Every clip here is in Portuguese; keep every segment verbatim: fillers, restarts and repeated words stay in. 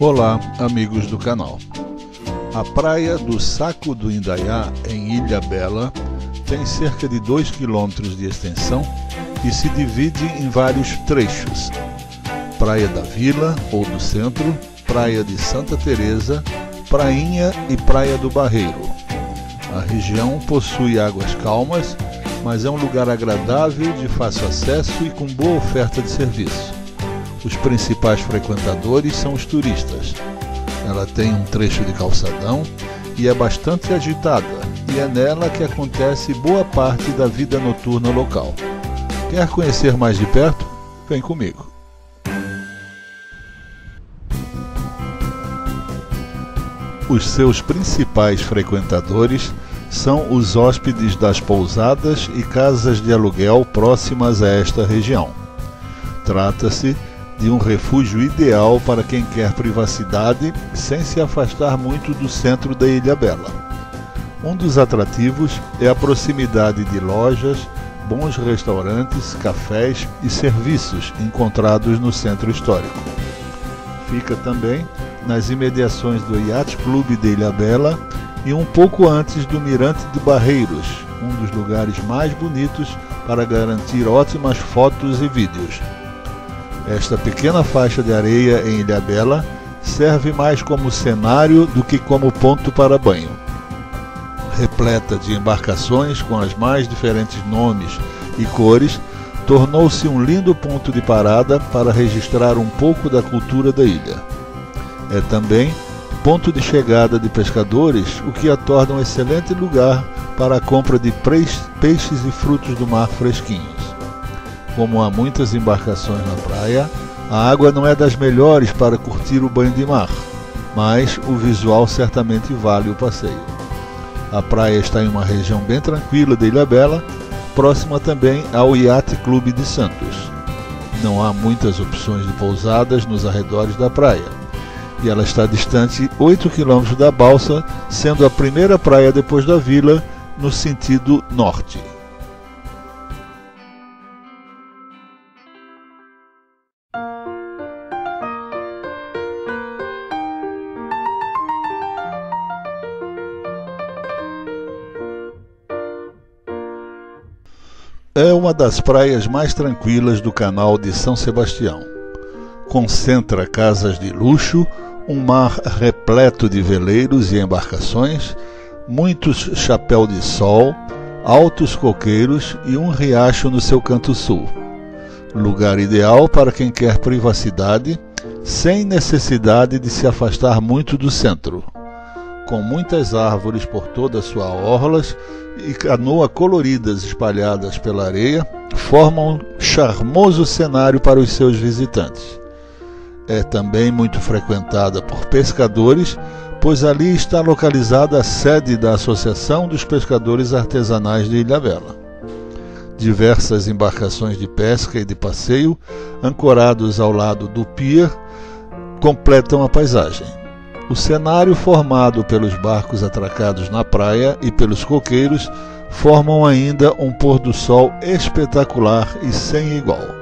Olá, amigos do canal. A praia do Saco do Indaiá, em Ilhabela, tem cerca de dois quilômetros de extensão e se divide em vários trechos: Praia da Vila ou do Centro, Praia de Santa Teresa, Prainha e Praia do Barreiro. A região possui águas calmas, mas é um lugar agradável, de fácil acesso e com boa oferta de serviço. Os principais frequentadores são os turistas. Ela tem um trecho de calçadão e é bastante agitada, e é nela que acontece boa parte da vida noturna local. Quer conhecer mais de perto? Vem comigo. Os seus principais frequentadores são os hóspedes das pousadas e casas de aluguel próximas a esta região. Trata-se de um refúgio ideal para quem quer privacidade sem se afastar muito do centro da Ilhabela. Um dos atrativos é a proximidade de lojas, bons restaurantes, cafés e serviços encontrados no centro histórico. Fica também nas imediações do Yacht Club de Ilhabela e um pouco antes do Mirante de Barreiros, um dos lugares mais bonitos para garantir ótimas fotos e vídeos. Esta pequena faixa de areia em Ilhabela serve mais como cenário do que como ponto para banho. Repleta de embarcações com as mais diferentes nomes e cores, tornou-se um lindo ponto de parada para registrar um pouco da cultura da ilha. É também ponto de chegada de pescadores, o que a torna um excelente lugar para a compra de peixes e frutos do mar fresquinhos. Como há muitas embarcações na praia, a água não é das melhores para curtir o banho de mar, mas o visual certamente vale o passeio. A praia está em uma região bem tranquila de Ilhabela, próxima também ao Yacht Club de Santos. Não há muitas opções de pousadas nos arredores da praia, e ela está distante oito quilômetros da balsa, sendo a primeira praia depois da vila, no sentido norte. É uma das praias mais tranquilas do canal de São Sebastião. Concentra casas de luxo, um mar repleto de veleiros e embarcações, muitos chapéu de sol, altos coqueiros e um riacho no seu canto sul. Lugar ideal para quem quer privacidade, sem necessidade de se afastar muito do centro. Com muitas árvores por toda a sua orlas e canoa coloridas espalhadas pela areia, formam um charmoso cenário para os seus visitantes. É também muito frequentada por pescadores, pois ali está localizada a sede da Associação dos Pescadores Artesanais de Ilhabela. Diversas embarcações de pesca e de passeio, ancorados ao lado do pier, completam a paisagem. O cenário formado pelos barcos atracados na praia e pelos coqueiros formam ainda um pôr do sol espetacular e sem igual.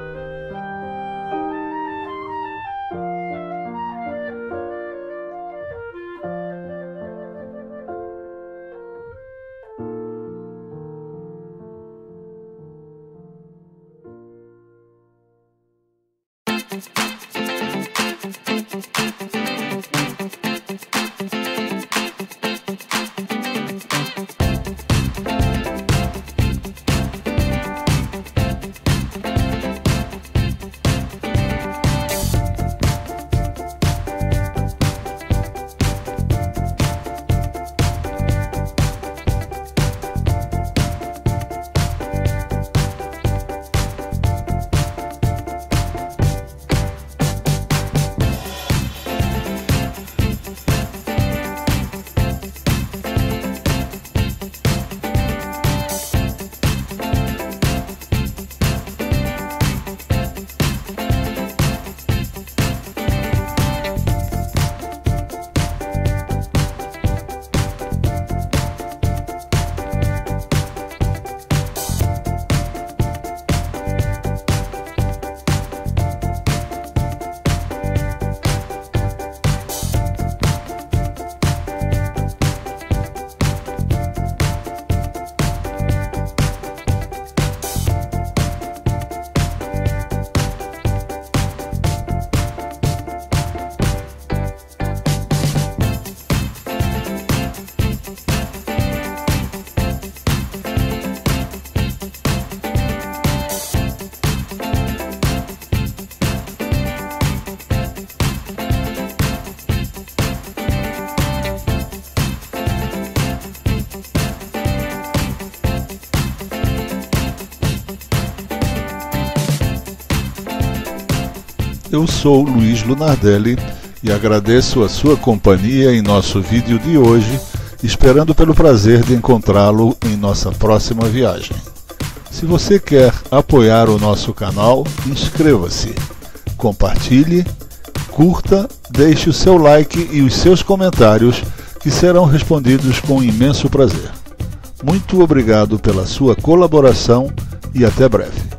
Eu sou Luiz Lunardelli e agradeço a sua companhia em nosso vídeo de hoje, esperando pelo prazer de encontrá-lo em nossa próxima viagem. Se você quer apoiar o nosso canal, inscreva-se, compartilhe, curta, deixe o seu like e os seus comentários, que serão respondidos com imenso prazer. Muito obrigado pela sua colaboração e até breve.